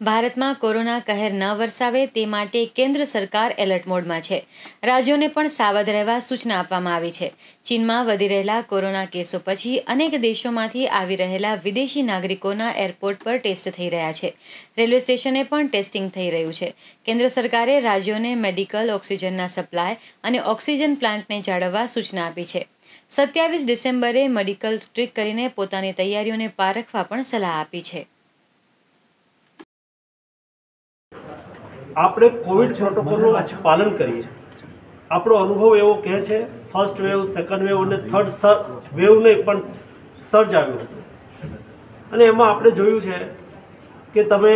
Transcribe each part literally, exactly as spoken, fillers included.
ભારતમાં કોરોના કહેર ન વરસાવે તે માટે કેન્દ્ર સરકાર એલર્ટ મોડમાં છે. રાજ્યોને પણ સાવધ રહેવા સૂચના આપવામાં આવી છે. ચીનમાં વધી રહેલા કોરોના કેસો પછી અનેક દેશોમાંથી આવી રહેલા વિદેશી નાગરિકોના એરપોર્ટ પર ટેસ્ટ થઈ રહ્યા છે. રેલવે સ્ટેશને પણ ટેસ્ટિંગ થઈ રહ્યું છે. કેન્દ્ર સરકારે રાજ્યોને મેડિકલ ઓક્સિજનના સપ્લાય અને ઓક્સિજન પ્લાન્ટને જાળવવા સૂચના આપી છે. સત્યાવીસ ડિસેમ્બરે મેડિકલ ટ્રીક કરીને પોતાની તૈયારીઓને પારખવા પણ સલાહ આપી છે. આપણે કોવિડ પ્રોટોકોલનું પાલન કરીએ. આપણો અનુભવ એવો કહે છે ફર્સ્ટ વેવ, સેકન્ડ વેવ અને થર્ડ વેવ નહીં પણ સર્જ આવ્યું અને એમાં આપણે જોયું છે કે તમે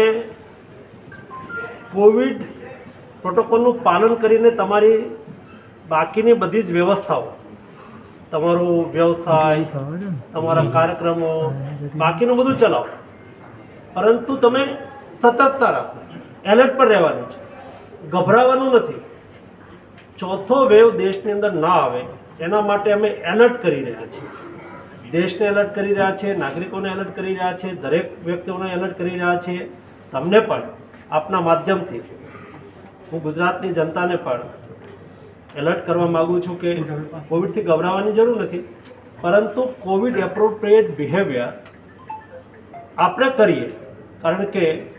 કોવિડ પ્રોટોકોલનું પાલન કરીને તમારી બાકીની બધી જ વ્યવસ્થાઓ, તમારો વ્યવસાય, તમારા કાર્યક્રમો, બાકીનું બધું ચલાવો, પરંતુ તમે સતર્કતા રાખો, એલર્ટ પર રહેવાનું છે, ગભરાવાનું નથી. ચોથો વેવ દેશની અંદર ના આવે એના માટે અમે એલર્ટ કરી રહ્યા છીએ. દેશને એલર્ટ કરી રહ્યા છીએ, નાગરિકોને એલર્ટ કરી રહ્યા છીએ, દરેક વ્યક્તિઓને એલર્ટ કરી રહ્યા છીએ. તમને પણ આપના માધ્યમથી હું ગુજરાતની જનતાને પણ એલર્ટ કરવા માગું છું કે કોવિડથી ગભરાવાની જરૂર નથી, પરંતુ કોવિડ એપ્રોપ્રિએટ બિહેવિયર આપણે કરીએ, કારણ કે